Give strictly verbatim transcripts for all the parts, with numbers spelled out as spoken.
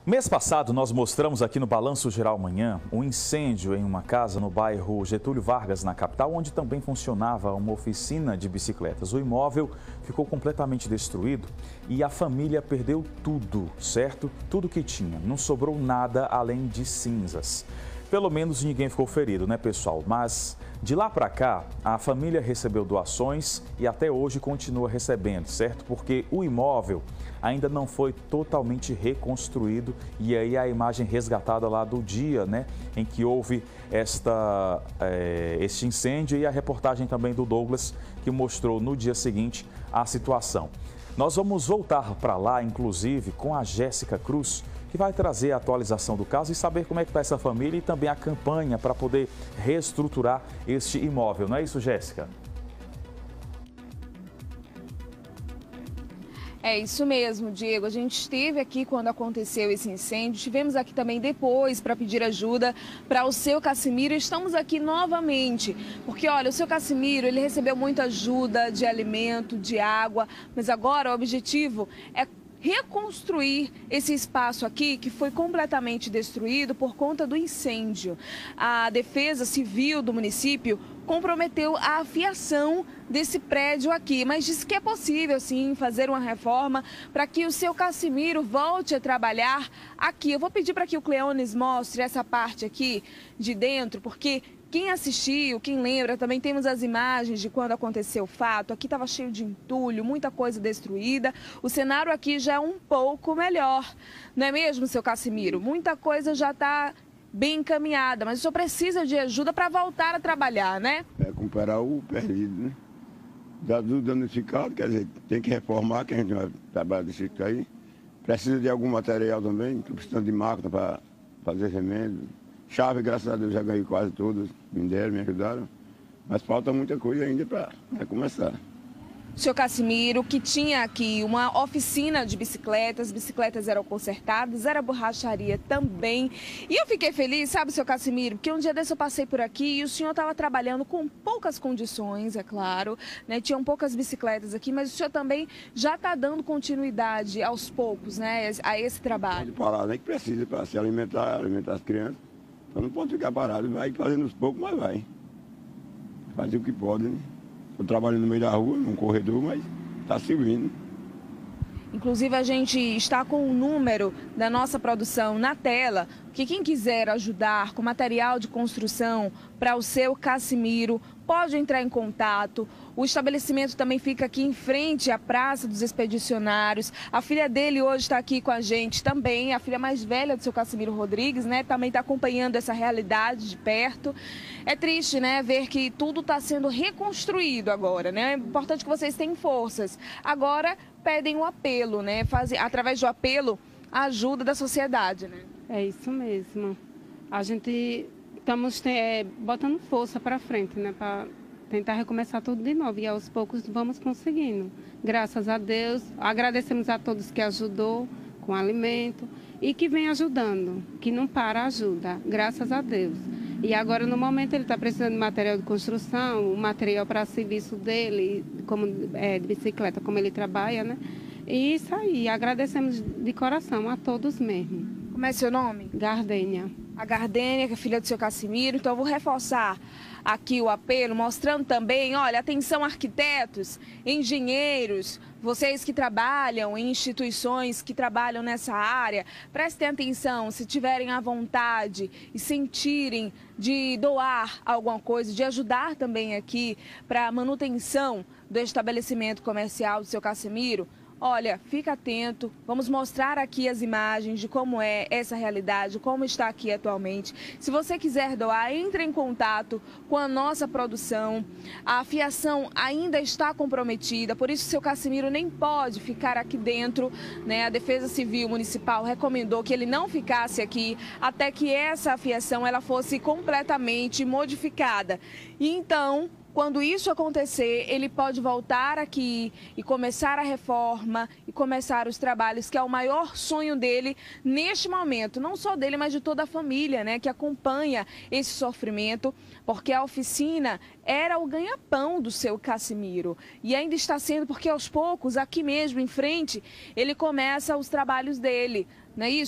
Mês passado, nós mostramos aqui no Balanço Geral Manhã um incêndio em uma casa no bairro Getúlio Vargas, na capital, onde também funcionava uma oficina de bicicletas. O imóvel ficou completamente destruído e a família perdeu tudo, certo? Tudo que tinha. Não sobrou nada além de cinzas. Pelo menos ninguém ficou ferido, né, pessoal? Mas de lá para cá, a família recebeu doações e até hoje continua recebendo, certo? Porque o imóvel ainda não foi totalmente reconstruído e aí a imagem resgatada lá do dia, né, em que houve esta, é, este incêndio e a reportagem também do Douglas, que mostrou no dia seguinte a situação. Nós vamos voltar para lá, inclusive, com a Jéssica Cruz, que vai trazer a atualização do caso e saber como é que está essa família e também a campanha para poder reestruturar este imóvel. Não é isso, Jéssica? É isso mesmo, Diego. A gente esteve aqui quando aconteceu esse incêndio, estivemos aqui também depois para pedir ajuda para o seu Casimiro. Estamos aqui novamente, porque olha, o seu Casimiro, ele recebeu muita ajuda de alimento, de água, mas agora o objetivo é reconstruir esse espaço aqui que foi completamente destruído por conta do incêndio. A Defesa Civil do município comprometeu a afiação desse prédio aqui, mas disse que é possível sim fazer uma reforma para que o seu Casimiro volte a trabalhar aqui. Eu vou pedir para que o Cleones mostre essa parte aqui de dentro, porque quem assistiu, quem lembra, também temos as imagens de quando aconteceu o fato. Aqui estava cheio de entulho, muita coisa destruída. O cenário aqui já é um pouco melhor, não é mesmo, seu Casimiro? Muita coisa já está bem encaminhada, mas o senhor precisa de ajuda para voltar a trabalhar, né? É recuperar o perdido, né? Já do danificado, quer dizer, tem que reformar, que a gente vai trabalhar desse jeito aí. Precisa de algum material também, estou precisando de máquina para fazer remédio. Chave, graças a Deus, já ganhei quase todas, me deram, me ajudaram. Mas falta muita coisa ainda para começar. Seu Casimiro, que tinha aqui uma oficina de bicicletas, bicicletas eram consertadas, era borracharia também. E eu fiquei feliz, sabe, seu Casimiro, porque um dia desse eu passei por aqui e o senhor estava trabalhando com poucas condições, é claro, né? Tinham poucas bicicletas aqui, mas o senhor também já está dando continuidade aos poucos, né, a esse trabalho. Pode parar, nem que precisa para se alimentar, alimentar as crianças. Então não pode ficar parado, vai fazendo aos poucos, mas vai. Fazer o que pode, né? Estou trabalhando no meio da rua, num corredor, mas está servindo. Inclusive, a gente está com o número da nossa produção na tela, que quem quiser ajudar com material de construção para o seu Casimiro, pode entrar em contato. O estabelecimento também fica aqui em frente à Praça dos Expedicionários. A filha dele hoje está aqui com a gente também, a filha mais velha do seu Casimiro Rodrigues, né? Também está acompanhando essa realidade de perto. É triste, né, ver que tudo está sendo reconstruído agora, né? É importante que vocês tenham forças. Agora pedem um apelo, né? Fazem, através do apelo, a ajuda da sociedade, né? É isso mesmo. A gente estamos é, botando força para frente, né? Para tentar recomeçar tudo de novo. E aos poucos vamos conseguindo. Graças a Deus. Agradecemos a todos que ajudou com alimento e que vem ajudando, que não para a ajuda. Graças a Deus. E agora, no momento, ele está precisando de material de construção, material para serviço dele, como é, de bicicleta, como ele trabalha, né? E isso aí, agradecemos de coração a todos mesmo. Como é seu nome? Gardênia. A Gardênia, que é filha do seu Casimiro. Então, eu vou reforçar aqui o apelo, mostrando também, olha, atenção arquitetos, engenheiros, vocês que trabalham em instituições que trabalham nessa área, prestem atenção, se tiverem a vontade e sentirem de doar alguma coisa, de ajudar também aqui para a manutenção do estabelecimento comercial do seu Casimiro. Olha, fica atento, vamos mostrar aqui as imagens de como é essa realidade, como está aqui atualmente. Se você quiser doar, entre em contato com a nossa produção. A afiação ainda está comprometida, por isso o seu Casimiro nem pode ficar aqui dentro, né? A Defesa Civil Municipal recomendou que ele não ficasse aqui até que essa afiação ela fosse completamente modificada. E então, quando isso acontecer, ele pode voltar aqui e começar a reforma e começar os trabalhos, que é o maior sonho dele neste momento. Não só dele, mas de toda a família, né, que acompanha esse sofrimento, porque a oficina era o ganha-pão do seu Casimiro. E ainda está sendo, porque aos poucos, aqui mesmo em frente, ele começa os trabalhos dele, não é isso?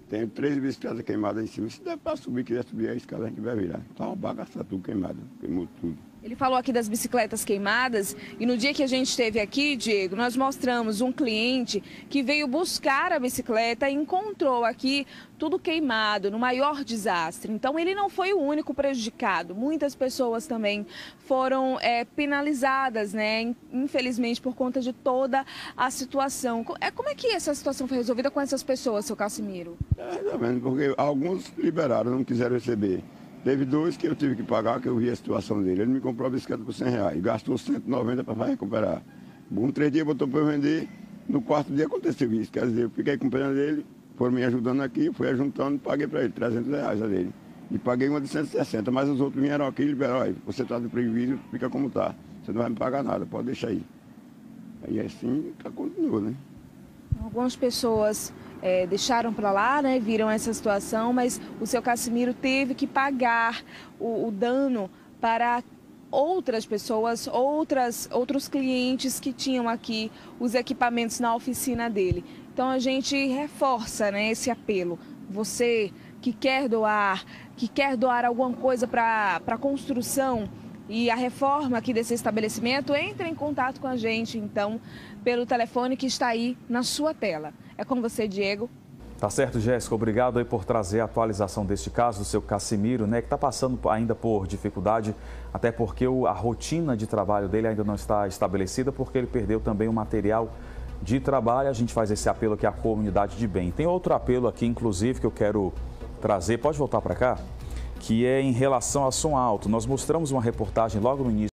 Tem três bicicletas queimadas em cima. Se der para subir, quiser subir a escada, a gente vai virar. Tá uma bagaça tudo queimado, queimou tudo. Ele falou aqui das bicicletas queimadas e no dia que a gente esteve aqui, Diego, nós mostramos um cliente que veio buscar a bicicleta e encontrou aqui tudo queimado, no maior desastre. Então ele não foi o único prejudicado, muitas pessoas também foram é, penalizadas, né? Infelizmente por conta de toda a situação. É, como é que essa situação foi resolvida com essas pessoas, seu Cassimiro? É, tá vendo, porque alguns liberaram, não quiseram receber. Teve dois que eu tive que pagar, que eu vi a situação dele. Ele me comprou a bicicleta por cem reais e gastou cento e noventa para recuperar. Um, três dias botou para eu vender, no quarto dia aconteceu isso. Quer dizer, eu fiquei com pena dele, foram me ajudando aqui, fui ajuntando e paguei para ele trezentos reais a dele. E paguei uma de cento e sessenta, mas os outros vieram aqui e liberaram. Aí, você está de prejuízo, fica como está. Você não vai me pagar nada, pode deixar aí. Aí assim, tá, continua, né? Algumas pessoas é, deixaram para lá, né, viram essa situação, mas o seu Cassimiro teve que pagar o, o dano para outras pessoas, outras, outros clientes que tinham aqui os equipamentos na oficina dele. Então a gente reforça, né, esse apelo. Você que quer doar, que quer doar alguma coisa para a construção e a reforma aqui desse estabelecimento, entre em contato com a gente, então, pelo telefone que está aí na sua tela. É com você, Diego. Tá certo, Jéssica. Obrigado aí por trazer a atualização deste caso do seu Cassimiro, né, que está passando ainda por dificuldade, até porque o, a rotina de trabalho dele ainda não está estabelecida, porque ele perdeu também o material de trabalho. A gente faz esse apelo aqui à comunidade de bem. Tem outro apelo aqui, inclusive, que eu quero trazer. Pode voltar para cá? Que é em relação a som alto. Nós mostramos uma reportagem logo no início